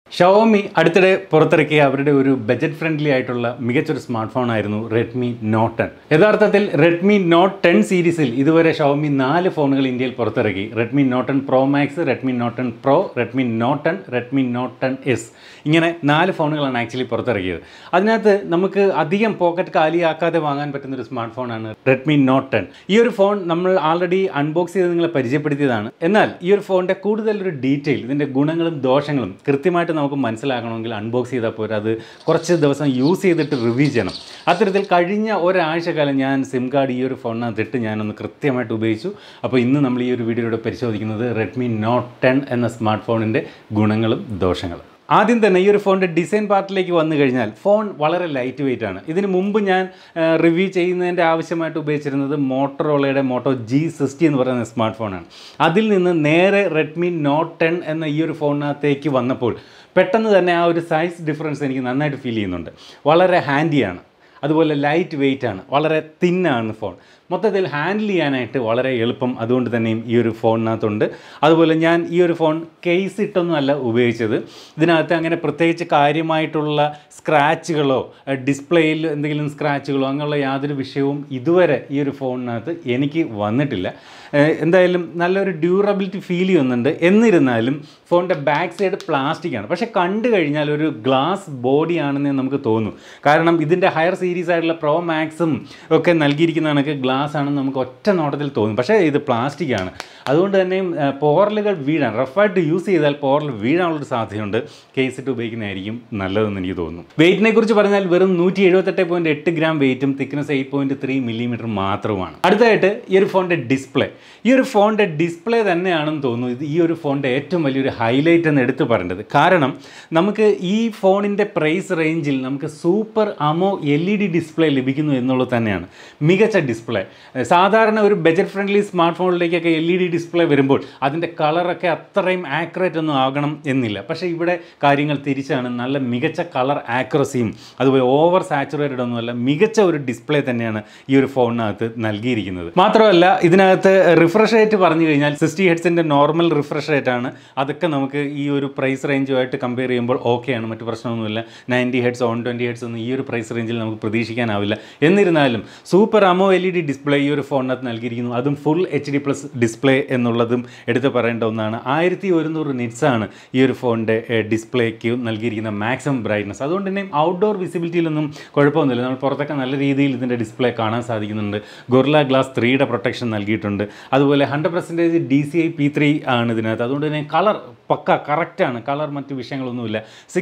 Xiaomi അടുത്തിടെ പുറത്തിറക്കിയ അവരുടെ ഒരു ബജറ്റ് ഫ്രണ്ട്ലി ആയിട്ടുള്ള മികച്ചൊരു സ്മാർട്ട് ഫോൺ ആയിരുന്നു റെഡ്മി നോട്ട് 10. യഥാർത്ഥത്തിൽ റെഡ്മി നോട്ട് 10 സീരീസിൽ ഇതുവരെ ഷവോമി 4 ഫോണുകൾ ഇന്ത്യയിൽ പുറത്തിറക്കി. Redmi note 10 pro max, Redmi note 10 pro, Redmi note 10, Redmi note 10S ഇങ്ങനെ 4 ഫോണുകളാണ് ആക്ച്വലി പുറത്തിറക്കിയത്. അതിനകത്ത് നമുക്ക് അധികം പോക്കറ്റ് കാലിയാക്കാതെ വാങ്ങാൻ പറ്റുന്ന ഒരു സ്മാർട്ട് ഫോണാണ് റെഡ്മി നോട്ട് 10. ഈ ഒരു ഫോൺ നമ്മൾ ആൾറെഡി അൺബോക്സ് ചെയ്ത് നിങ്ങളെ പരിചയപ്പെടുത്തിയതാണ്. എന്നാൽ ഈ ഒരു ഫോണിൻ്റെ കൂടുതലൊരു ഡീറ്റെയിൽ, ഇതിൻ്റെ ഗുണങ്ങളും ദോഷങ്ങളും കൃത്യമായിട്ട് നമുക്ക് മനസ്സിലാക്കണമെങ്കിൽ അൺബോക്സ് ചെയ്താൽ പോരാ, അത് കുറച്ച് ദിവസം യൂസ് ചെയ്തിട്ട് റിവ്യൂ ചെയ്യണം. അത്തരത്തിൽ കഴിഞ്ഞ ഒരാഴ്ചക്കാലം ഞാൻ സിം കാർഡ് ഈ ഒരു ഫോണിനകത്തിട്ട് ഞാനൊന്ന് കൃത്യമായിട്ട് ഉപയോഗിച്ചു. അപ്പോൾ ഇന്ന് നമ്മൾ ഈ ഒരു വീഡിയോയിലൂടെ പരിശോധിക്കുന്നത് റെഡ്മി നോട്ട് 10 എന്ന സ്മാർട്ട് ഫോണിൻ്റെ ഗുണങ്ങളും ദോഷങ്ങളും. ആദ്യം തന്നെ ഈ ഒരു ഫോണിൻ്റെ ഡിസൈൻ പാർട്ടിലേക്ക് വന്നു കഴിഞ്ഞാൽ ഫോൺ വളരെ ലൈറ്റ് വെയിറ്റ് ആണ്. ഇതിന് മുമ്പ് ഞാൻ റിവ്യൂ ചെയ്യുന്നതിൻ്റെ ആവശ്യമായിട്ട് ഉപയോഗിച്ചിരുന്നത് മോട്ടറോളയുടെ മോട്ടോ G60 എന്ന് പറയുന്ന സ്മാർട്ട് ഫോണാണ്. അതിൽ നിന്ന് നേരെ റെഡ്മി നോട്ട് 10 എന്ന ഈ ഒരു ഫോണിനകത്തേക്ക് വന്നപ്പോൾ പെട്ടെന്ന് തന്നെ ആ ഒരു സൈസ് ഡിഫറൻസ് എനിക്ക് നന്നായിട്ട് ഫീൽ ചെയ്യുന്നുണ്ട്. വളരെ ഹാൻഡിയാണ്, അതുപോലെ ലൈറ്റ് വെയിറ്റ് ആണ്, വളരെ തിന്നാണ് ഫോൺ. മൊത്തത്തിൽ ഹാൻഡിൽ ചെയ്യാനായിട്ട് വളരെ എളുപ്പം അതുകൊണ്ട് തന്നെയും ഈ ഒരു ഫോണിനകത്തുണ്ട്. അതുപോലെ ഞാൻ ഈ ഒരു ഫോൺ കേസ് ഇട്ടൊന്നും അല്ല ഉപയോഗിച്ചത്. ഇതിനകത്ത് അങ്ങനെ പ്രത്യേകിച്ച് കാര്യമായിട്ടുള്ള സ്ക്രാച്ചുകളോ ഡിസ്പ്ലേയിൽ എന്തെങ്കിലും സ്ക്രാച്ചുകളോ അങ്ങനെയുള്ള യാതൊരു വിഷയവും ഇതുവരെ ഈ ഒരു ഫോണിനകത്ത് എനിക്ക് വന്നിട്ടില്ല. എന്തായാലും നല്ലൊരു ഡ്യൂറബിലിറ്റി ഫീൽ ചെയ്യുന്നുണ്ട്. എന്നിരുന്നാലും ഫോണിൻ്റെ ബാക്ക് സൈഡ് പ്ലാസ്റ്റിക്കാണ്, പക്ഷേ കണ്ടു കഴിഞ്ഞാൽ ഒരു ഗ്ലാസ് ബോഡിയാണെന്ന് നമുക്ക് തോന്നും. കാരണം ഇതിൻ്റെ ഹയർ സീരീസ് ആയിട്ടുള്ള പ്രോ മാക്സും ഒക്കെ നൽകിയിരിക്കുന്ന കണക്ക് ഗ്ലാസ് ആണെന്ന് നമുക്ക് ഒറ്റ നോട്ടത്തിൽ തോന്നും. പക്ഷേ ഇത് പ്ലാസ്റ്റിക്കാണ്. അതുകൊണ്ട് തന്നെയും പോറലുകൾ വീഴാൻ, റഫായിട്ട് യൂസ് ചെയ്താൽ പോറൽ വീഴാനുള്ളൊരു സാധ്യതയുണ്ട്. കേസ് ഇട്ട് ഉപയോഗിക്കുന്നതായിരിക്കും നല്ലതെന്ന് എനിക്ക് തോന്നുന്നു. വെയിറ്റിനെ കുറിച്ച് പറഞ്ഞാൽ വെറും 178.8 ഗ്രാം വെയിറ്റും തിക്നെസ് 8.3 മില്ലിമീറ്റർ മാത്രമാണ്. അടുത്തതായിട്ട് ഈ ഒരു ഫോണിൻ്റെ ഡിസ്പ്ലേ. ഈ ഒരു ഫോണിൻ്റെ ഡിസ്പ്ലേ തന്നെയാണെന്ന് തോന്നുന്നു ഇത് ഈ ഒരു ഫോണിൻ്റെ ഏറ്റവും വലിയൊരു ഹൈലൈറ്റ് എന്ന് എടുത്തു പറയേണ്ടത്. കാരണം നമുക്ക് ഈ ഫോണിൻ്റെ പ്രൈസ് റേഞ്ചിൽ നമുക്ക് സൂപ്പർ അമോ LED ഡിസ്പ്ലേ ലഭിക്കുന്നു എന്നുള്ളത് തന്നെയാണ് മികച്ച ഡിസ്പ്ലേ. സാധാരണ ഒരു ബജറ്റ് ഫ്രണ്ട്ലി സ്മാർട്ട് ഫോണിലേക്കൊക്കെ LED ഡിസ്പ്ലേ വരുമ്പോൾ അതിൻ്റെ കളറൊക്കെ അത്രയും ആക്യുറേറ്റ് ഒന്നും ആകണം എന്നില്ല. പക്ഷേ ഇവിടെ കാര്യങ്ങൾ തിരിച്ചാണ്. നല്ല മികച്ച കളർ ആക്യുറസിയും അതുപോലെ ഓവർ സാച്ചുറേറ്റഡ് ഒന്നുമല്ല, മികച്ച ഒരു ഡിസ്പ്ലേ തന്നെയാണ് ഈ ഒരു ഫോണിനകത്ത് നൽകിയിരിക്കുന്നത്. മാത്രമല്ല ഇതിനകത്ത് റിഫ്രഷ് റേറ്റ് പറഞ്ഞു കഴിഞ്ഞാൽ 60 ഹെർട്സിൻ്റെ നോർമൽ റിഫ്രഷ് റേറ്റ് ആണ്. അതൊക്കെ നമുക്ക് ഈ ഒരു പ്രൈസ് റേഞ്ചുമായിട്ട് കമ്പയർ ചെയ്യുമ്പോൾ ഓക്കെയാണ്, മറ്റു പ്രശ്നമൊന്നുമില്ല. 90 ഹെർട്സ് 120 ഹെർട്സ് ഒന്നും ഈ ഒരു പ്രൈസ് റേഞ്ചിൽ നമുക്ക് പ്രതീക്ഷിക്കാനാവില്ല. എന്നിരുന്നാലും സൂപ്പർ അമോ LED ഡിസ്പ്ലേ ഈ ഒരു ഫോണിനകത്ത് നൽകിയിരിക്കുന്നു. അതും ഫുൾ HD+ ഡിസ്പ്ലേ എന്നുള്ളതും എടുത്ത് പറയേണ്ട ഒന്നാണ്. 1100 നിറ്റ്സാണ് ഈ ഒരു ഫോണിൻ്റെ ഡിസ്പ്ലേക്ക് നൽകിയിരിക്കുന്ന മാക്സിമം ബ്രൈറ്റ്നസ്. അതുകൊണ്ട് തന്നെ ഔട്ട്ഡോർ വിസിബിലിറ്റിയിലൊന്നും കുഴപ്പമൊന്നുമില്ല. നമ്മൾ പുറത്തൊക്കെ നല്ല രീതിയിൽ ഇതിൻ്റെ ഡിസ്പ്ലേ കാണാൻ സാധിക്കുന്നുണ്ട്. ഗൊറില്ല ഗ്ലാസ് 3യുടെ പ്രൊട്ടക്ഷൻ നൽകിയിട്ടുണ്ട്. അതുപോലെ 100% DCI P3 ആണ് ഇതിനകത്ത്. അതുകൊണ്ട് തന്നെ കളർ പക്ക കറക്റ്റാണ്. കളർ മറ്റു വിഷയങ്ങളൊന്നുമില്ല.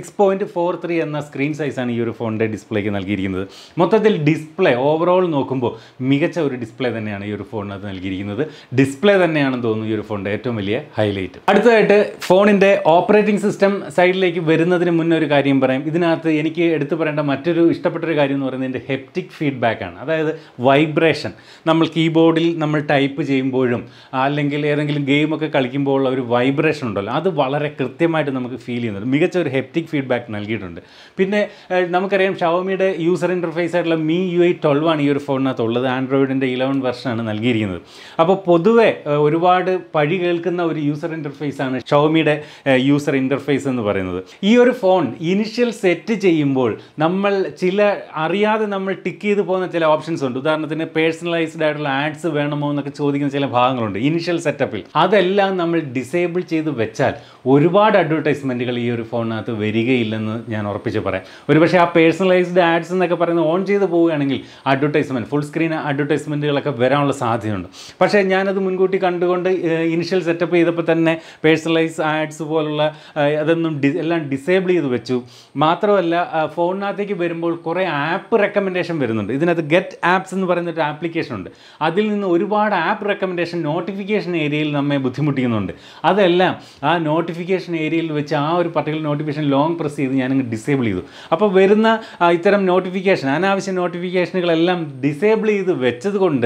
6.43 എന്ന സ്ക്രീൻ സൈസാണ് ഈ ഒരു ഫോണിൻ്റെ ഡിസ്പ്ലേക്ക് നൽകിയിരിക്കുന്നത്. മൊത്തത്തിൽ ഡിസ്പ്ലേ ഓവറോൾ നോക്കുമ്പോൾ മികച്ച ഒരു ഡിസ്പ്ലേ തന്നെയാണ് ഈ ഒരു ഫോണിനകത്ത് നൽകിയിരിക്കുന്നത്. ഡിസ്പ്ലേ തന്നെയാണെന്ന് തോന്നുന്നു ഈ ഒരു ഫോണിൻ്റെ ഏറ്റവും വലിയ ഹൈലൈറ്റ്. അടുത്തതായിട്ട് ഫോണിൻ്റെ ഓപ്പറേറ്റിംഗ് സിസ്റ്റം സൈഡിലേക്ക് വരുന്നതിന് മുന്നേ ഒരു കാര്യം പറയാം. ഇതിനകത്ത് എനിക്ക് എടുത്തു പറയേണ്ട മറ്റൊരു ഇഷ്ടപ്പെട്ടൊരു കാര്യം എന്ന് പറയുന്നത് ഇതിൻ്റെ ഹെപ്റ്റിക് ഫീഡ്ബാക്ക് ആണ്. അതായത് വൈബ്രേഷൻ. നമ്മൾ കീബോർഡിൽ നമ്മൾ ടൈപ്പ് ചെയ്യുമ്പോഴും അല്ലെങ്കിൽ ഏതെങ്കിലും ഗെയിമൊക്കെ കളിക്കുമ്പോൾ ഒരു വൈബ്രേഷൻ ഉണ്ടല്ലോ, അത് വളരെ കൃത്യമായിട്ട് നമുക്ക് ഫീൽ ചെയ്യുന്നുണ്ട്. മികച്ച ഒരു ഹെപ്റ്റിക് ഫീഡ്ബാക്ക് നൽകിയിട്ടുണ്ട്. പിന്നെ നമുക്കറിയാം ഷവോമിയുടെ യൂസർ ഇൻ്റർഫേസ് ആയിട്ടുള്ള MIUI 12 ആണ് ഈ ഒരു ഫോണിനകത്ത് ഉള്ളത്. ആൻഡ്രോയിഡിൻ്റെ 11 വെർഷനാണ് നൽകിയിരിക്കുന്നത്. അപ്പോൾ പൊതുവെ ഒരുപാട് പഴി കേൾക്കുന്ന ഒരു യൂസർ ഇൻ്റർഫേസ് ആണ് ഷവോമിയുടെ യൂസർ ഇൻ്റർഫേസ് എന്ന് പറയുന്നത്. ഈ ഒരു ഫോൺ ഇനിഷ്യൽ സെറ്റ് ചെയ്യുമ്പോൾ നമ്മൾ അറിയാതെ നമ്മൾ ടിക്ക് ചെയ്ത് പോകുന്ന ചില ഓപ്ഷൻസ് ഉണ്ട്. ഉദാഹരണത്തിന് പേഴ്സണലൈസ്ഡ് ആയിട്ടുള്ള ആഡ്സ് വേണമോ എന്നൊക്കെ ചോദിക്കുന്ന ചില ഭാഗങ്ങളുണ്ട് ഇനിഷ്യൽ സെറ്റപ്പിൽ. അതെല്ലാം നമ്മൾ ഡിസേബിൾ ചെയ്ത് വെച്ചാൽ ഒരുപാട് അഡ്വർടൈസ്മെൻറ്റുകൾ ഈ ഒരു ഫോണിനകത്ത് വരികയില്ലെന്ന് ഞാൻ ഉറപ്പിച്ച് പറയാം. ഒരുപക്ഷെ ആ പേഴ്സണലൈസ്ഡ് ആഡ്സ് എന്നൊക്കെ പറയുന്നത് ഓൺ ചെയ്ത് പോവുകയാണെങ്കിൽ അഡ്വർടൈസ്മെൻറ്റ്, ഫുൾ സ്ക്രീൻ അഡ്വർടൈസ്മെൻറ്റുകളൊക്കെ വരാനുള്ള സാധ്യതയുണ്ട്. പക്ഷേ ഞാനത് മുൻകൂട്ടി കണ്ടുകൊണ്ട് ഇനിഷ്യൽ സെറ്റപ്പ് ചെയ്തപ്പോൾ തന്നെ പേഴ്സണലൈസ് ആഡ്സ് പോലുള്ള അതൊന്നും എല്ലാം ഡിസേബിൾ ചെയ്ത് വെച്ചു. മാത്രമല്ല ഫോണിനകത്തേക്ക് വരുമ്പോൾ കുറേ ആപ്പ് റെക്കമെൻഡേഷൻ വരുന്നുണ്ട്. ഇതിനകത്ത് ഗെറ്റ് ആപ്സ് എന്ന് പറയുന്നൊരു ആപ്ലിക്കേഷൻ ഉണ്ട്. അതിൽ നിന്ന് ഒരുപാട് ആപ്പ് റെക്കമെൻഡേഷൻ നോട്ടിഫിക്കേഷൻ ഏരിയയിൽ നമ്മെ ബുദ്ധിമുട്ടിക്കുന്നുണ്ട്. അതെല്ലാം ആ നോട്ടിഫിക്കേഷൻ ഏരിയയിൽ വെച്ച് ആ ഒരു പർട്ടിക്കുലർ നോട്ടിഫിക്കേഷൻ ലോങ് പ്രസ് ചെയ്ത് ഞാനങ്ങ് ഡിസേബിൾ ചെയ്തു. അപ്പോൾ വരുന്ന ഇത്തരം നോട്ടിഫിക്കേഷൻ, അനാവശ്യ നോട്ടിഫിക്കേഷനുകളെല്ലാം ഡിസേബിൾ ചെയ്ത് വെച്ചത് കൊണ്ട്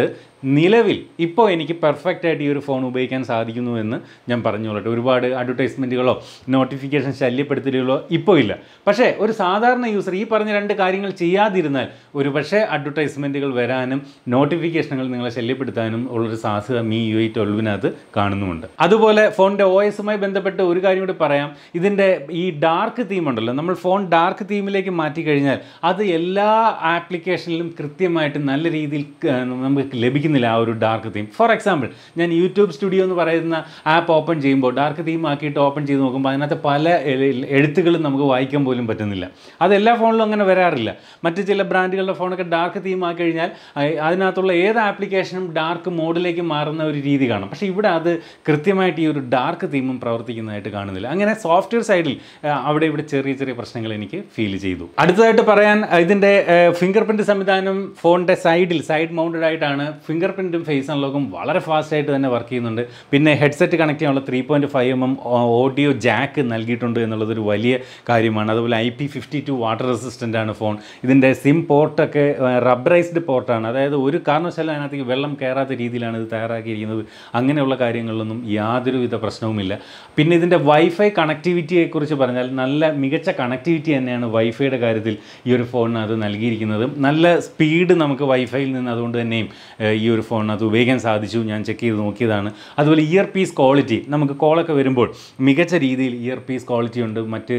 നിലവിൽ ഇപ്പോൾ എനിക്ക് പെർഫെക്റ്റ് ആയിട്ട് ഈ ഒരു ഫോൺ ഉപയോഗിക്കാൻ സാധിക്കുന്നു എന്ന് ഞാൻ പറഞ്ഞുകൊള്ളട്ടെ. ഒരുപാട് അഡ്വർടൈസ്മെൻറ്റുകളോ നോട്ടിഫിക്കേഷൻ ശല്യപ്പെടുത്തലുകളോ ഇപ്പോൾ ഇല്ല. പക്ഷേ ഒരു സാധാരണ യൂസർ ഈ പറഞ്ഞ രണ്ട് കാര്യങ്ങൾ ചെയ്യാതിരുന്നാൽ ഒരു പക്ഷേ അഡ്വർടൈസ്മെൻറ്റുകൾ വരാനും നോട്ടിഫിക്കേഷനുകൾ നിങ്ങളെ ശല്യപ്പെടുത്താനും ഉള്ളൊരു സാധ്യത MIUI 12-നകത്ത് കാണുന്നുമുണ്ട്. അതുപോലെ ഫോണിൻ്റെ OS-മായി ബന്ധപ്പെട്ട് ഒരു കാര്യം കൂടി പറയാം. ഇതിൻ്റെ ഈ ഡാർക്ക് തീം ഉണ്ടല്ലോ, നമ്മൾ ഫോൺ ഡാർക്ക് തീമിലേക്ക് മാറ്റിക്കഴിഞ്ഞാൽ അത് എല്ലാ ആപ്ലിക്കേഷനിലും കൃത്യമായിട്ട് നല്ല രീതിയിൽ നമുക്ക് ലഭിക്കുന്നില്ല ആ ഒരു ഡാർക്ക് തീം. ഫോർ എക്സാമ്പിൾ, ഞാൻ യൂട്യൂബ് സ്റ്റുഡിയോ എന്ന് പറയുന്ന ആപ്പ് ഓപ്പൺ ചെയ്യുമ്പോൾ ഡാർക്ക് തീം ആക്കിയിട്ട് ഓപ്പൺ ചെയ്ത് നോക്കുമ്പോൾ അതിനകത്ത് പല എഴുത്തുകളും നമുക്ക് വായിക്കാൻ പോലും പറ്റുന്നില്ല. അതെല്ലാ ഫോണിലും അങ്ങനെ വരാറില്ല. മറ്റ് ചില ബ്രാൻഡുകളുടെ ഫോണൊക്കെ ഡാർക്ക് തീം ആക്കി കഴിഞ്ഞാൽ അതിനകത്തുള്ള ഏത് ആപ്ലിക്കേഷനും ഡാർക്ക് മോഡിലേക്ക് മാറുന്ന ഒരു രീതി കാണും. പക്ഷേ ഇവിടെ അത് കൃത്യമായിട്ട് ഈ ഒരു ഡാർക്ക് തീമും പ്രവർത്തിക്കുന്നതായിട്ട് കാണുന്നില്ല. അങ്ങനെ സോഫ്റ്റ്വെയർ സൈഡിൽ അവിടെ ഇവിടെ ചെറിയ ചെറിയ പ്രശ്നങ്ങൾ എനിക്ക് ഫീൽ ചെയ്തു. അടുത്തതായിട്ട് പറയാൻ, ഇതിൻ്റെ ഫിംഗർ പ്രിൻറ്റ് സംവിധാനം ഫോണിൻ്റെ സൈഡ് മൗണ്ടഡ് ആയിട്ടാണ്. ഫിംഗർ പ്രിൻറ്റും ഫേസ് അൺലോക്കും വളരെ ഫാസ്റ്റായിട്ട് തന്നെ വർക്ക് ചെയ്യുന്നുണ്ട്. പിന്നെ ഹെഡ്സെറ്റ് കണക്ട് ചെയ്യാനുള്ള 3.5mm ഓഡിയോ ജാക്ക് നൽകിയിട്ടുണ്ട് എന്നുള്ളതൊരു വലിയ കാര്യമാണ്. അതുപോലെ IP52 വാട്ടർ റെസിസ്റ്റൻ്റ് ആണ് ഫോൺ. ഇതിൻ്റെ സിം പോർട്ടൊക്കെ റബ്ബറൈസ്ഡ് പോർട്ടാണ്. അതായത് ഒരു കാരണവശാലും അതിനകത്തേക്ക് വെള്ളം കയറാത്ത രീതിയിലാണ് ഇത് തയ്യാറാക്കിയിരിക്കുന്നത്. അങ്ങനെയുള്ള കാര്യങ്ങളിലൊന്നും യാതൊരുവിധ പ്രശ്നവുമില്ല. പിന്നെ ഇതിൻ്റെ വൈഫൈ കണക്ടിവിറ്റിയെക്കുറിച്ച് പറഞ്ഞാൽ നല്ല മികച്ച കണക്ടിവിറ്റി തന്നെയാണ് വൈഫൈയുടെ കാര്യത്തിൽ ഈ ഒരു ഫോണിനകത്ത് നൽകിയിരിക്കുന്നത്. നല്ല സ്പീഡ് നമുക്ക് വൈഫൈയിൽ നിന്ന് അതുകൊണ്ട് തന്നെയും ഈ ഒരു ഫോണിനകത്ത് ഉപയോഗിക്കാൻ സാധിച്ചു. ഞാൻ ചെക്ക് ചെയ്ത് നോക്കിയതാണ്. അതുപോലെ ഇയർ പീസ് ക്വാളിറ്റി, നമുക്ക് കോളൊക്കെ വരുമ്പോൾ മികച്ച രീതിയിൽ ഇയർ പീസ് ക്വാളിറ്റി ഉണ്ട്. മറ്റ്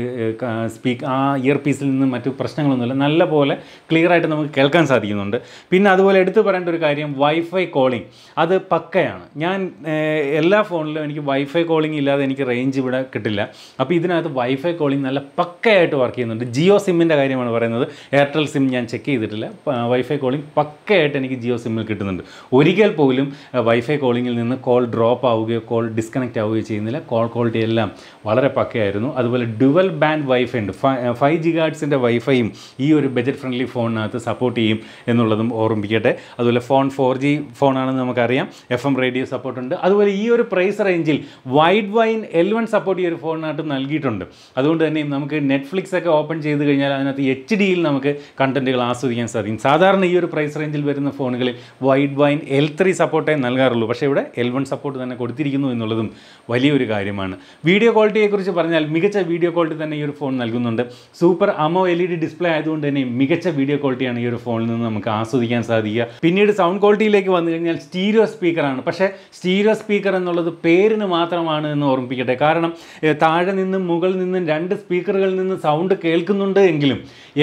ആ ഇയർ പീസിൽ നിന്ന് മറ്റു പ്രശ്നങ്ങളൊന്നുമില്ല. നല്ല പോലെ ക്ലിയറായിട്ട് നമുക്ക് കേൾക്കാൻ സാധിക്കുന്നുണ്ട്. പിന്നെ അതുപോലെ എടുത്തു പറയേണ്ട ഒരു കാര്യം, വൈഫൈ കോളിംഗ് അത് പക്കയാണ്. ഞാൻ എല്ലാ ഫോണിലും എനിക്ക് വൈഫൈ കോളിംഗ് ഇല്ലാതെ എനിക്ക് റേഞ്ച് ഇവിടെ കിട്ടില്ല. അപ്പോൾ ഇതിനകത്ത് വൈഫൈ കോളിംഗ് നല്ല പക്കയായിട്ട് വർക്ക് ചെയ്യുന്നുണ്ട്. ജിയോ സിമ്മിൻ്റെ കാര്യമാണ് പറയുന്നത്. എയർടെൽ സിം ഞാൻ ചെക്ക് ചെയ്തിട്ടില്ല. വൈഫൈ കോളിംഗ് പക്കയായിട്ട് എനിക്ക് ജിയോ സിമ്മിൽ കിട്ടുന്നുണ്ട്. ഒരിക്കൽ പോലും വൈഫൈ കോളിങ്ങിൽ നിന്ന് കോൾ ഡ്രോപ്പ് ആവുകയോ കോൾ ഡിസ്കണക്റ്റ് ആവുകയോ ചെയ്യുന്നില്ല. കോൾ ക്വാളിറ്റി എല്ലാം വളരെ പക്കയായിരുന്നു. അതുപോലെ ഡുവൽ ബാൻഡ് വൈഫൈ ഉണ്ട്. 5 GHz വൈഫൈയും ഈ ഒരു ബജറ്റ് ഫ്രണ്ട്ലി ഫോണിനകത്ത് സപ്പോർട്ട് ചെയ്യും എന്നുള്ളതും ഓർമ്മിപ്പിക്കട്ടെ. അതുപോലെ ഫോൺ 4G ഫോണാണെന്ന് നമുക്കറിയാം. FM റേഡിയോ സപ്പോർട്ടുണ്ട്. അതുപോലെ ഈ ഒരു പ്രൈസ് റേഞ്ചിൽ വൈഡ് വൈൻ L1 സപ്പോർട്ട് ഈ ഒരു ഫോണിനകത്ത് നൽകിയിട്ടുണ്ട്. അതുകൊണ്ട് തന്നെ നമുക്ക് നെറ്റ്ഫ്ലിക്സ് ഒക്കെ ഓപ്പൺ ചെയ്ത് കഴിഞ്ഞാൽ അതിനകത്ത് HDയിൽ നമുക്ക് കണ്ടൻറ്റുകൾ ആസ്വദിക്കാൻ സാധിക്കും. സാധാരണ ഈ ഒരു പ്രൈസ് റേഞ്ചിൽ വരുന്ന ഫോണുകളിൽ വൈഡ് വൈൻ L3 സപ്പോർട്ടേ നൽകാറുള്ളൂ. പക്ഷേ ഇവിടെ L1 സപ്പോർട്ട് തന്നെ കൊടുത്തിരിക്കുന്നു എന്നുള്ളതും വലിയൊരു കാര്യമാണ്. വീഡിയോ ക്വാളിറ്റിയെക്കുറിച്ച് പറഞ്ഞാൽ മികച്ച വീഡിയോ ക്വാളിറ്റി തന്നെ ഈ ഒരു ഫോൺ നൽകുന്നുണ്ട്. സൂപ്പർ AMOLED ഡിസ്പ്ലേ ആയതുകൊണ്ട് തന്നെ മികച്ച വീഡിയോ ക്വാളിറ്റിയാണ് ഈ ഒരു ഫോണിൽ നിന്ന് നമുക്ക് ആസ്വദിക്കാൻ സാധിക്കുക. പിന്നീട് സൗണ്ട് ക്വാളിറ്റിയിലേക്ക് വന്നു കഴിഞ്ഞാൽ സ്റ്റീരിയോ സ്പീക്കറാണ്. പക്ഷേ സ്റ്റീരിയോ സ്പീക്കർ എന്നുള്ളത് പേരിന് മാത്രമാണ് എന്ന് ഓർമ്മിപ്പിക്കട്ടെ. കാരണം താഴെ നിന്നും മുകളിൽ നിന്നും 2 സ്പീക്കറുകളിൽ നിന്ന് സൗണ്ട് കേൾക്കുന്നുണ്ട് എങ്കിലും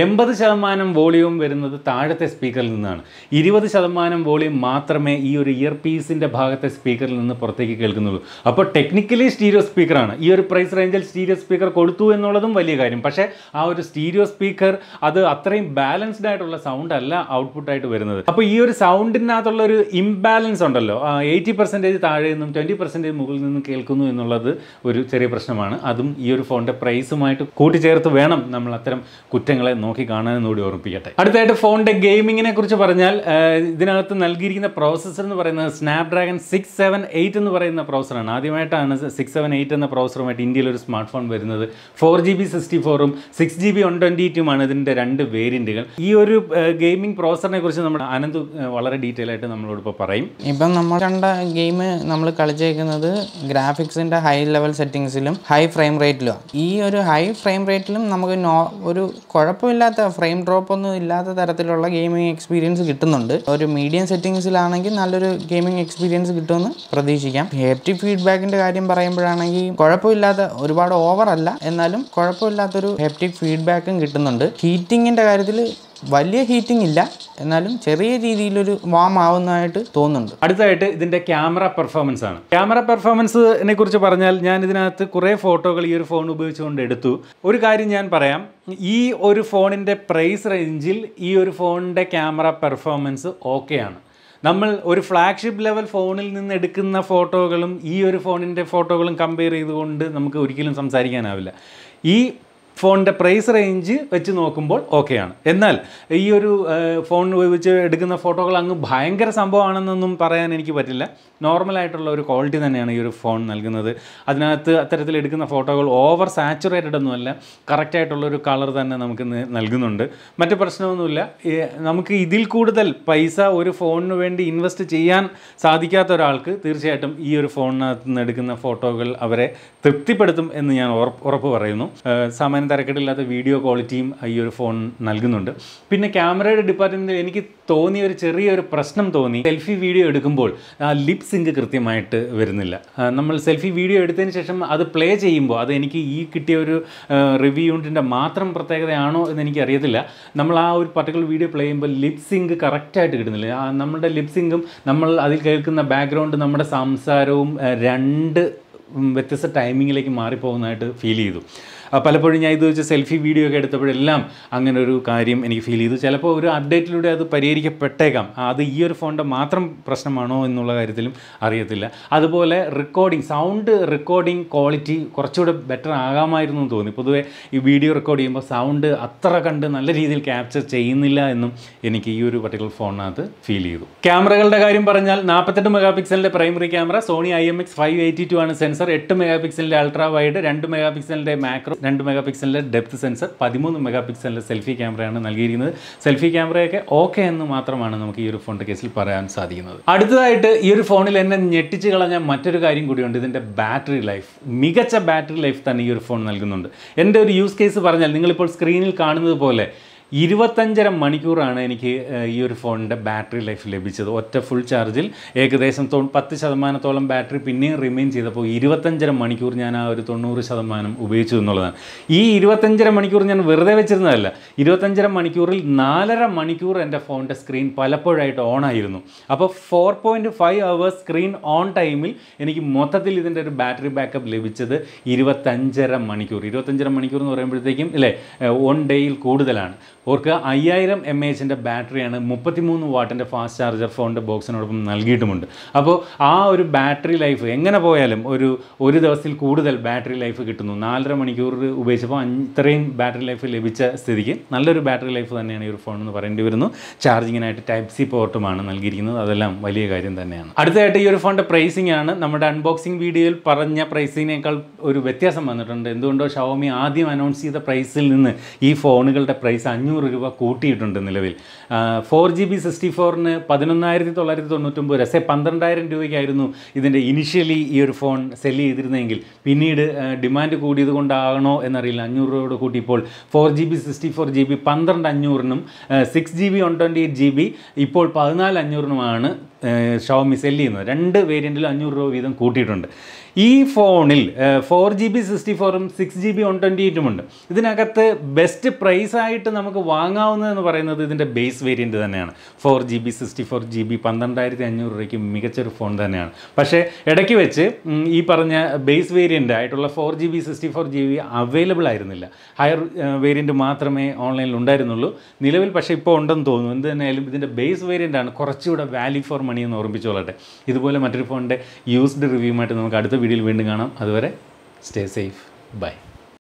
80% വോളിയം വരുന്നത് താഴത്തെ സ്പീക്കറിൽ നിന്നാണ്. 20% വോളിയം മാത്രമേ ഈ ഒരു ഇയർ പീസിൻ്റെ ഭാഗത്തെ സ്പീക്കറിൽ നിന്ന് പുറത്തേക്ക് കേൾക്കുന്നുള്ളൂ. അപ്പോൾ ടെക്നിക്കലി സ്റ്റീരിയോ സ്പീക്കറാണ്. ഈ ഒരു പ്രൈസ് റേഞ്ചിൽ സ്റ്റീരിയോ സ്പീക്കർ കൊടുത്തു എന്നുള്ളതും വലിയ കാര്യം. പക്ഷേ ആ ഒരു സ്റ്റീരിയോ സ്പീക്കർ അത് അത്രയും ബാലൻസ്ഡ് ആയിട്ടുള്ള സൗണ്ട് അല്ല ഔട്ട്പുട്ടായിട്ട് വരുന്നത്. അപ്പോൾ ഈ ഒരു സൗണ്ടിനകത്തുള്ള ഒരു ഇംബാലൻസ് ഉണ്ടല്ലോ, 80% താഴെ നിന്നും 20% മുകളിൽ നിന്നും കേൾക്കുന്നു എന്നുള്ളത് ഒരു ചെറിയ പ്രശ്നമാണ്. അതും ഈ ഒരു ഫോണിൻ്റെ പ്രൈസുമായിട്ട് കൂട്ടിച്ചേർത്ത് വേണം നമ്മൾ അത്തരം കുറ്റങ്ങളെ നോക്കി കാണാനെന്ന് കൂടി ഓർമ്മിപ്പിക്കട്ടെ. അടുത്തായിട്ട് ഫോണിൻ്റെ ഗെയിമിങ്ങിനെ കുറിച്ച് പറഞ്ഞാൽ ഇതിനകത്ത് നൽകിയിരിക്കുന്ന പ്രോസസ്സർ എന്ന് പറയുന്നത് സ്നാപ്ഡ്രാഗൺ 678 എന്ന് പറയുന്ന പ്രോസറാണ്. ആദ്യമായിട്ടാണ് 678 എന്ന പ്രോസറുമായിട്ട് ഇന്ത്യയിൽ ഒരു സ്മാർട്ട് ഫോൺ വരുന്നത്. 4GB 64ഉം 6GB 128ഉമാണ് ഇതിൻ്റെ 2 വേരിയൻറ്റുകൾ. ഈ ഒരു ഗെയിമിംഗ് പ്രോസറിനെ കുറിച്ച് നമ്മുടെ അനന്ത് വളരെ ഡീറ്റെയിൽ ആയിട്ട് നമ്മളോട് ഇപ്പോൾ പറയും. ഇപ്പം നമ്മൾ കണ്ട ഗെയിം നമ്മൾ കളിച്ചേക്കുന്നത് ഗ്രാഫിക്സിൻ്റെ ഹൈ ലെവൽ സെറ്റിങ്സിലും ഹൈ ഫ്രെയിം റേറ്റിലുമാണ്. ഈ ഒരു ഹൈ ഫ്രെയിം റേറ്റിലും നമുക്ക് ഒരു കുഴപ്പമില്ലാത്ത ഫ്രെയിം ഡ്രോപ്പ് ഒന്നും ഇല്ലാത്ത തരത്തിലുള്ള ഗെയിമിംഗ് എക്സ്പീരിയൻസ് കിട്ടുന്നുണ്ട്. ഒരു മീഡിയം സെറ്റിങ്സിലാണെങ്കിൽ നല്ലൊരു ഗെയിമിംഗ് എക്സ്പീരിയൻസ് കിട്ടുമെന്ന് പ്രതീക്ഷിക്കാം. ഹെപ്റ്റിക് ഫീഡ്ബാക്കിൻ്റെ കാര്യം പറയുമ്പോഴാണെങ്കിൽ കുഴപ്പമില്ലാത്ത, ഒരുപാട് ഓവറല്ല എന്നാലും കുഴപ്പമില്ലാത്തൊരു ഹെപ്റ്റിക് ഫീഡ്ബാക്കും കിട്ടുന്നുണ്ട്. ഹീറ്റിങ്ങിൻ്റെ കാര്യത്തിൽ വലിയ ഹീറ്റിംഗ് ഇല്ല, എന്നാലും ചെറിയ രീതിയിലൊരു വാം ആവുന്നതായിട്ട് തോന്നുന്നുണ്ട്. അടുത്തായിട്ട് ഇതിൻ്റെ ക്യാമറ പെർഫോമൻസ് ആണ്. ക്യാമറ പെർഫോമൻസിനെ കുറിച്ച് പറഞ്ഞാൽ ഞാൻ ഇതിനകത്ത് കുറേ ഫോട്ടോകൾ ഈ ഒരു ഫോൺ ഉപയോഗിച്ചുകൊണ്ട് എടുത്തു. ഒരു കാര്യം ഞാൻ പറയാം, ഈ ഒരു ഫോണിൻ്റെ പ്രൈസ് റേഞ്ചിൽ ഈ ഒരു ഫോണിൻ്റെ ക്യാമറ പെർഫോമൻസ് ഓക്കെയാണ്. നമ്മൾ ഒരു ഫ്ലാഗ്ഷിപ്പ് ലെവൽ ഫോണിൽ നിന്ന് എടുക്കുന്ന ഫോട്ടോകളും ഈ ഒരു ഫോണിൻ്റെ ഫോട്ടോകളും കമ്പയർ ചെയ്തുകൊണ്ട് നമുക്ക് ഒരിക്കലും സംസാരിക്കാനാവില്ല. ഈ ഫോണിൻ്റെ പ്രൈസ് റേഞ്ച് വെച്ച് നോക്കുമ്പോൾ ഓക്കെയാണ്. എന്നാൽ ഈ ഒരു ഫോൺ ഉപയോഗിച്ച് എടുക്കുന്ന ഫോട്ടോകൾ അങ്ങ് ഭയങ്കര സംഭവമാണെന്നൊന്നും പറയാൻ എനിക്ക് പറ്റില്ല. നോർമലായിട്ടുള്ള ഒരു ക്വാളിറ്റി തന്നെയാണ് ഈ ഒരു ഫോൺ നൽകുന്നത്. അതിനകത്ത് അത്തരത്തിൽ എടുക്കുന്ന ഫോട്ടോകൾ ഓവർ സാച്ചുറേറ്റഡ് ഒന്നുമല്ല, കറക്റ്റായിട്ടുള്ളൊരു കളർ തന്നെ നമുക്ക് നൽകുന്നുണ്ട്. മറ്റ് പ്രശ്നമൊന്നുമില്ല. നമുക്ക് ഇതിൽ കൂടുതൽ പൈസ ഒരു ഫോണിന് വേണ്ടി ഇൻവെസ്റ്റ് ചെയ്യാൻ സാധിക്കാത്ത ഒരാൾക്ക് തീർച്ചയായിട്ടും ഈ ഒരു ഫോണിനകത്ത് നിന്ന് എടുക്കുന്ന ഫോട്ടോകൾ അവരെ തൃപ്തിപ്പെടുത്തും എന്ന് ഞാൻ ഉറപ്പ് പറയുന്നു. സാമാന്യ തരക്കേടില്ലാത്ത വീഡിയോ ക്വാളിറ്റിയും ഈ ഒരു ഫോൺ നൽകുന്നുണ്ട്. പിന്നെ ക്യാമറയുടെ ഡിപ്പാർട്ട്മെൻറ്റിൽ എനിക്ക് തോന്നിയ ഒരു ചെറിയൊരു പ്രശ്നം തോന്നി. സെൽഫി വീഡിയോ എടുക്കുമ്പോൾ ലിപ് സിങ്ക് കൃത്യമായിട്ട് വരുന്നില്ല. നമ്മൾ സെൽഫി വീഡിയോ എടുത്തതിന് ശേഷം അത് പ്ലേ ചെയ്യുമ്പോൾ, അത് എനിക്ക് ഈ കിട്ടിയ ഒരു റിവ്യൂ യൂണിറ്റിൻ്റെ മാത്രം പ്രത്യേകതയാണോ എന്ന് എനിക്കറിയത്തില്ല, നമ്മൾ ആ ഒരു പർട്ടിക്കുലർ വീഡിയോ പ്ലേ ചെയ്യുമ്പോൾ ലിപ് സിങ്ക് കറക്റ്റായിട്ട് കിട്ടുന്നില്ല. നമ്മുടെ ലിപ് സിങ്കും നമ്മൾ അതിൽ കേൾക്കുന്ന ബാക്ക്ഗ്രൗണ്ട് നമ്മുടെ സംസാരവും രണ്ട് വ്യത്യസ്ത ടൈമിങ്ങിലേക്ക് മാറിപ്പോകുന്നതായിട്ട് ഫീൽ ചെയ്തു. പലപ്പോഴും ഞാൻ ഇത് വെച്ച് സെൽഫി വീഡിയോ ഒക്കെ എടുത്തപ്പോഴെല്ലാം അങ്ങനെ ഒരു കാര്യം എനിക്ക് ഫീൽ ചെയ്തു. ചിലപ്പോൾ ഒരു അപ്ഡേറ്റിലൂടെ അത് പരിഹരിക്കപ്പെട്ടേക്കാം. അത് ഈ ഒരു ഫോണിൻ്റെ മാത്രം പ്രശ്നമാണോ എന്നുള്ള കാര്യത്തിലും അറിയത്തില്ല. അതുപോലെ സൗണ്ട് റെക്കോർഡിംഗ് ക്വാളിറ്റി കുറച്ചുകൂടെ ബെറ്റർ ആകാമായിരുന്നു എന്ന് തോന്നി. പൊതുവേ ഈ വീഡിയോ റെക്കോർഡ് ചെയ്യുമ്പോൾ സൗണ്ട് അത്ര കണ്ട് നല്ല രീതിയിൽ ക്യാപ്ചർ ചെയ്യുന്നില്ല എന്നും എനിക്ക് ഈ ഒരു പർട്ടിക്കുലർ ഫോണിനകത്ത് ഫീൽ ചെയ്തു. ക്യാമറകളുടെ കാര്യം പറഞ്ഞാൽ 48 മെഗാ പിക്സലിൻ്റെ പ്രൈമറി ക്യാമറ, സോണി IMX582 ആണ് സെൻസർ, 8 മെഗാ പിക്സലിൻ്റെ അൾട്രാ വൈഡ്, 2 മെഗാ പിക്സലിൻ്റെ മാക്രോ, 2 മെഗാ പിക്സലിൻ്റെ ഡെപ്ത് സെൻസർ, 13 മെഗാ പിക്സലിൻ്റെ സെൽഫി ക്യാമറയാണ് നൽകിയിരിക്കുന്നത്. സെൽഫി ക്യാമറയൊക്കെ ഓക്കെ എന്ന് മാത്രമാണ് നമുക്ക് ഈ ഒരു ഫോണിൻ്റെ കേസിൽ പറയാൻ സാധിക്കുന്നത്. അടുത്തതായിട്ട് ഈ ഒരു ഫോണിൽ എന്നെ ഞെട്ടിച്ച് കളഞ്ഞ മറ്റൊരു കാര്യം കൂടിയുണ്ട്. ഇതിൻ്റെ ബാറ്ററി ലൈഫ്. മികച്ച ബാറ്ററി ലൈഫ് തന്നെ ഈ ഒരു ഫോൺ നൽകുന്നുണ്ട്. എൻ്റെ ഒരു യൂസ് കേസ് പറഞ്ഞാൽ നിങ്ങളിപ്പോൾ സ്ക്രീനിൽ കാണുന്നത് പോലെ 25.5 മണിക്കൂറാണ് എനിക്ക് ഈ ഒരു ഫോണിൻ്റെ ബാറ്ററി ലൈഫ് ലഭിച്ചത്. ഒറ്റ ഫുൾ ചാർജിൽ ഏകദേശം 10% ബാറ്ററി പിന്നെയും റിമെയിൻ ചെയ്തപ്പോൾ 25.5 മണിക്കൂർ ഞാൻ ആ ഒരു 90% ഉപയോഗിച്ചു എന്നുള്ളതാണ്. ഈ 25.5 മണിക്കൂർ ഞാൻ വെറുതെ വെച്ചിരുന്നതല്ല. 25.5 മണിക്കൂറിൽ 4.5 മണിക്കൂർ എൻ്റെ ഫോണിൻ്റെ സ്ക്രീൻ പലപ്പോഴായിട്ട് ഓൺ ആയിരുന്നു. അപ്പോൾ 4.5 hours സ്ക്രീൻ ഓൺ ടൈമിൽ എനിക്ക് മൊത്തത്തിൽ ഇതിൻ്റെ ഒരു ബാറ്ററി ബാക്കപ്പ് ലഭിച്ചത് 25.5 മണിക്കൂർ. 25.5 മണിക്കൂർ എന്ന് പറയുമ്പോഴത്തേക്കും അല്ലേ 1 ഡേയിൽ കൂടുതലാണ്. ഓർക്ക് 5000 mAh ബാറ്ററിയാണ് 33 വാട്ടിൻ്റെ ഫാസ്റ്റ് ചാർജർ ഫോണിൻ്റെ ബോക്സിനോടൊപ്പം നൽകിയിട്ടുമുണ്ട്. അപ്പോൾ ആ ഒരു ബാറ്ററി ലൈഫ് എങ്ങനെ പോയാലും ഒരു ദിവസത്തിൽ കൂടുതൽ ബാറ്ററി ലൈഫ് കിട്ടുന്നു. 4.5 മണിക്കൂർ ഉപയോഗിച്ചപ്പോൾ ഇത്രയും ബാറ്ററി ലൈഫ് ലഭിച്ച സ്ഥിതിക്ക് നല്ലൊരു ബാറ്ററി ലൈഫ് തന്നെയാണ് ഈ ഒരു ഫോൺ എന്ന് പറയേണ്ടി വരുന്നു. ചാർജിങ്ങിനായിട്ട് Type-C പോർട്ടുമാണ് നൽകിയിരിക്കുന്നത്. അതെല്ലാം വലിയ കാര്യം തന്നെയാണ്. അടുത്തതായിട്ട് ഈ ഒരു ഫോണിൻ്റെ പ്രൈസിംഗ് ആണ്. നമ്മുടെ അൺബോക്സിംഗ് വീഡിയോയിൽ പറഞ്ഞ പ്രൈസിനേക്കാൾ ഒരു വ്യത്യാസം വന്നിട്ടുണ്ട്. എന്തുകൊണ്ടോ ഷവോമി ആദ്യം അനൗൺസ് ചെയ്ത പ്രൈസിൽ നിന്ന് ഈ ഫോണുകളുടെ പ്രൈസ് 500 രൂപ കൂട്ടിയിട്ടുണ്ട് നിലവിൽ. 4GB 64-ന് 11,999, 12,000 രൂപയ്ക്കായിരുന്നു ഇതിൻ്റെ ഇനിഷ്യലി ഈ ഒരു ഫോൺ സെല്ല് ചെയ്തിരുന്നെങ്കിൽ പിന്നീട് ഡിമാൻഡ് കൂടിയത് കൊണ്ടാകണോ എന്നറിയില്ല 500 രൂപയോട് കൂട്ടിയപ്പോൾ 4GB 64GB 12,500-നും 6GB 128GB ഇപ്പോൾ 14,500-നുമാണ് ഷവോമി സെല്ല് ചെയ്യുന്നത്. 2 വേരിയൻറ്റിൽ 500 രൂപ വീതം കൂട്ടിയിട്ടുണ്ട്. ഈ ഫോണിൽ 4GB 64-ഉം 6GB 128-ഉം ഉണ്ട്. ഇതിനകത്ത് ബെസ്റ്റ് പ്രൈസായിട്ട് നമുക്ക് വാങ്ങാവുന്നതെന്ന് പറയുന്നത് ഇതിൻ്റെ ബേസ് വേരിയൻറ്റ് തന്നെയാണ്. 4GB 64GB 12,500 രൂപയ്ക്ക് മികച്ചൊരു ഫോൺ തന്നെയാണ്. പക്ഷേ ഇടയ്ക്ക് വെച്ച് ഈ പറഞ്ഞ ബേസ് വേരിയൻ്റ് ആയിട്ടുള്ള 4GB 64GB അവൈലബിൾ ആയിരുന്നില്ല. ഹയർ വേരിയൻറ്റ് മാത്രമേ ഓൺലൈനിൽ ഉണ്ടായിരുന്നുള്ളൂ നിലവിൽ. പക്ഷേ ഇപ്പോൾ ഉണ്ടെന്ന് തോന്നുന്നു. എന്ത് തന്നെയായാലും ഇതിൻ്റെ ബേസ് വേരിയൻ്റാണ് കുറച്ചുകൂടെ വാല്യൂ ഫോർ മണി എന്ന് ഓർമ്മിച്ചോളട്ടെ. ഇതുപോലെ മറ്റൊരു ഫോണിൻ്റെ യൂസ്ഡ് റിവ്യൂമായിട്ട് നമുക്ക് അടുത്ത വീഡിയോയിൽ വീണ്ടും കാണാം. അതുവരെ സ്റ്റേ സേഫ്. ബൈ.